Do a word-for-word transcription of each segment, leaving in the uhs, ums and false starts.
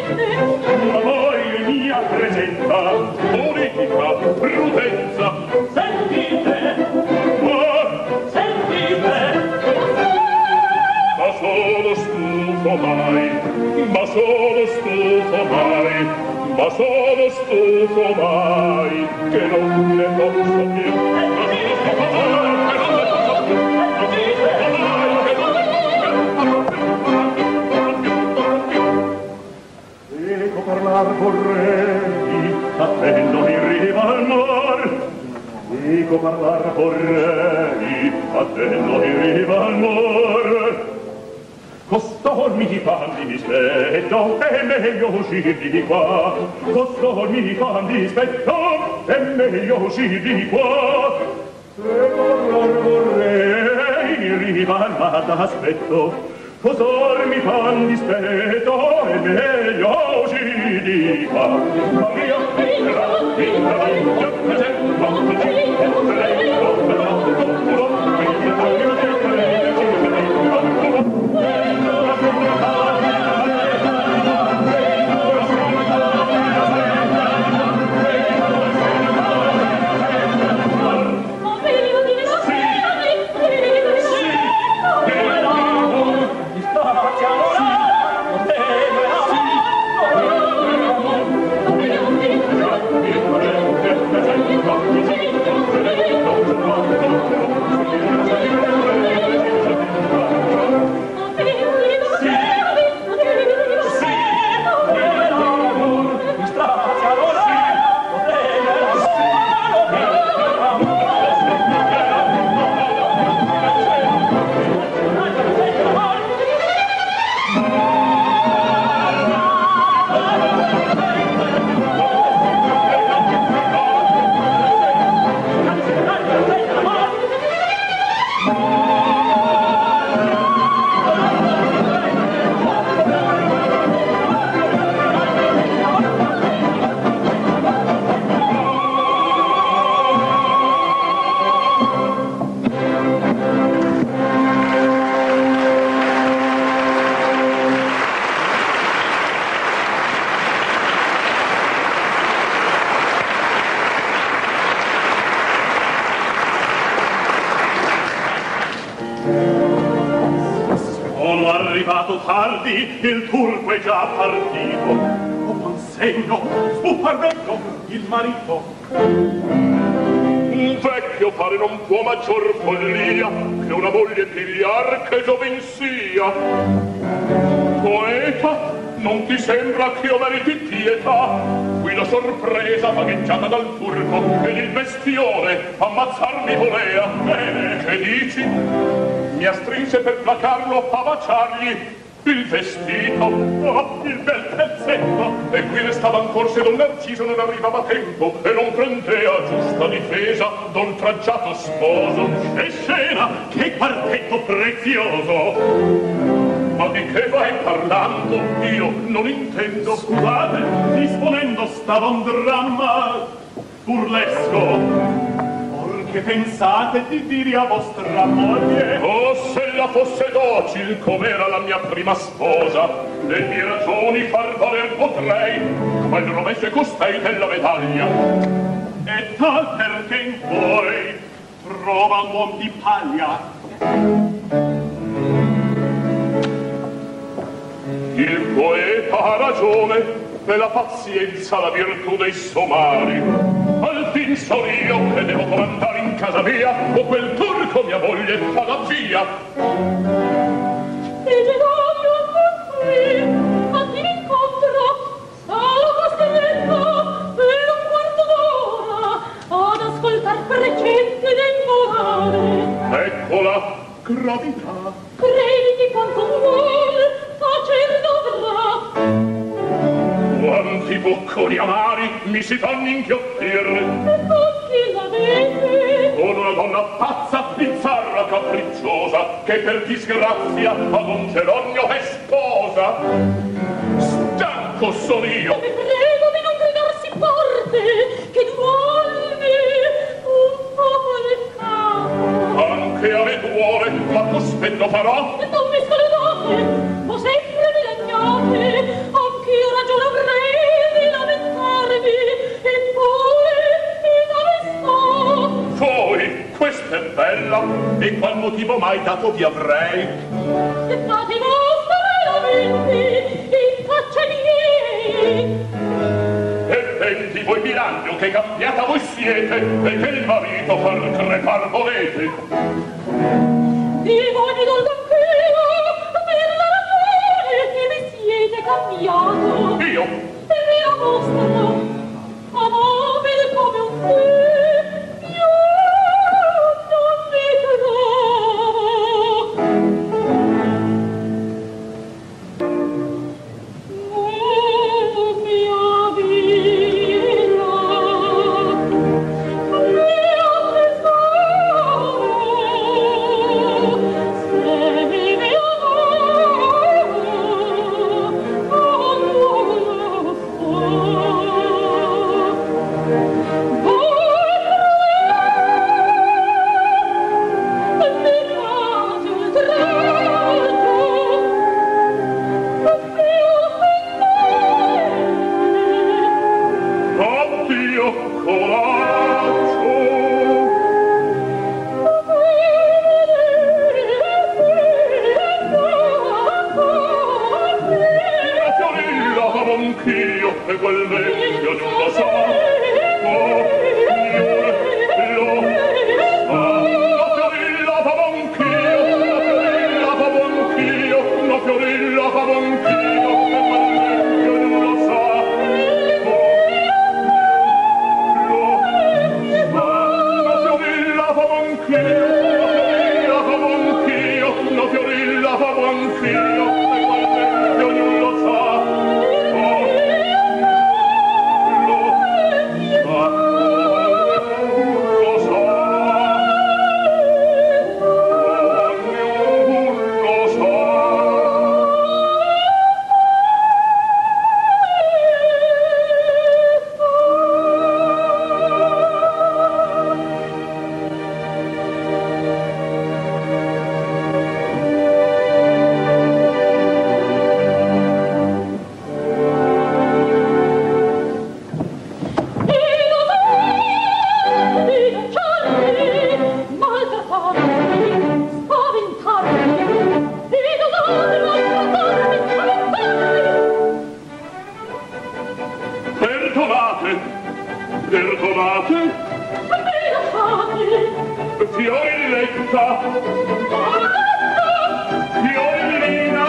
Ma voi mia presenta, politica, prudenza. Sentite, ma sentite. Ma sono stufo mai, ma sono stufo mai, ma sono stufo mai, che non ne posso più. Ecco parlar vorrei, attendo in riva al mar. Ecco parlar vorrei, attendo in riva al mar. Costol mi fa dispetto, è meglio uscir di qua. Costol mi fa dispetto, è meglio uscir di qua. Ecco parlar vorrei, in riva al mar d'aspetto. Costol mi fa dispetto, è meglio uscir di qua. Ma via, via, via, via, presento, tardi, il turco è già partito. O consegno, sbuffardetto, il marito. Un vecchio pare non può maggior follia che una moglie pigliar che gioven sia. Poeta, non ti sembra che io meriti pietà? Qui la sorpresa vagheggiata dal turco ed il bestione ammazzarmi volea. Bene, che dici? Mi astrinse per placarlo a baciargli il vestito, oh, il bel pezzetto, e qui restava ancor se don Narciso non arrivava a tempo e non prendea giusta difesa d'oltraggiato sposo. E scena, che quartetto prezioso! Ma di che vai parlando? Io non intendo. Scusate, disponendo stava un dramma burlesco. Che pensate di dire a vostra moglie? Oh, se la fosse docil com'era la mia prima sposa, le mie ragioni far valer potrei, ma il rovescio è costei della medaglia. E tal perché in voi trova un uom di paglia. Il poeta ha ragione, per la pazienza la virtù dei somari. Al fin son io che devo comandare in casa mia, o quel turco mia moglie fa la via. E ti voglio qui, a ti incontro, solo costretto per un quarto d'ora ad ascoltar precetti del morale. Eccola, gravità. Crediti quanto vuol, facer dovrà. Quanti bocconi amari mi si fanno inghiottire. E tutti l'avete. Con una donna pazza, bizzarra, capricciosa, che per disgrazia ad un Geronimo è sposa. Stanco sono io. E vi prego di non gridarsi forte, che duolmi un po' nel capo. Anche a me duole, ma cospetto farò. E non mi scordate, o sempre mi lagnate, anch'io ragionate. mai dato vi avrei. Se fate i vostri lamenti in faccia miei, E venti voi mirando che cambiata voi siete e che il marito far crepar volete. di voi mi dolgo anch'io per la ragione che vi siete cambiato. Io? E vi la mostrano amabile come un figlio. Io non vi trovo. Oh, mia vita, mio tesoro, se mi amavo, oh, non lo so. Addio, coraggio. La fiorilla avevo anch'io e quel vecchio non lo sa. Oh, signore, lo sa. La fiorilla avevo anch'io, la fiorilla avevo anch'io, la fiorilla avevo anch'io e quel vecchio non lo sa. La fiorilla avevo anch'io, e quel vecchio non lo sa. Oh, lo sa, lo sa. Ognuno lo sa. Perdonate, perdonate, fiorilletta, fiorillina.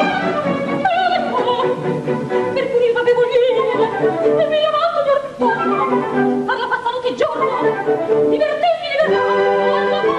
Per cui avevo lieve e mi chiamato di orfano. Parla passa tutti i giorni. Divertenti, divertenti.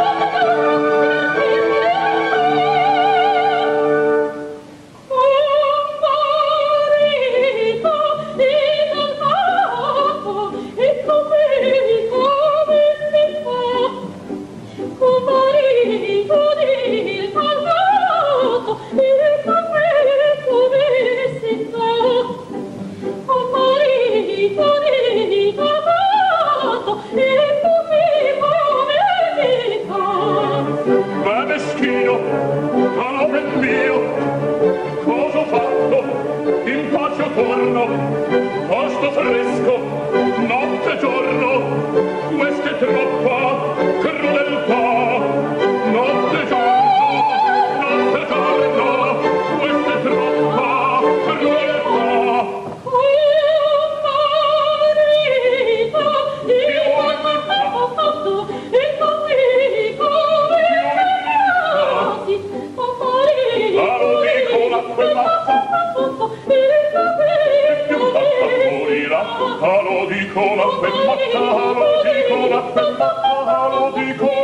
Ma meschino, ma per mio, cosa ho fatto? In pace torno, posto fresco, notte e giorno, questa è troppa crudeltà. Notte e giorno, notte e giorno, questa è troppa crudeltà. Allo dico la quell'azza, allo dico la quell'azza, allo dico la quell'azza, allo dico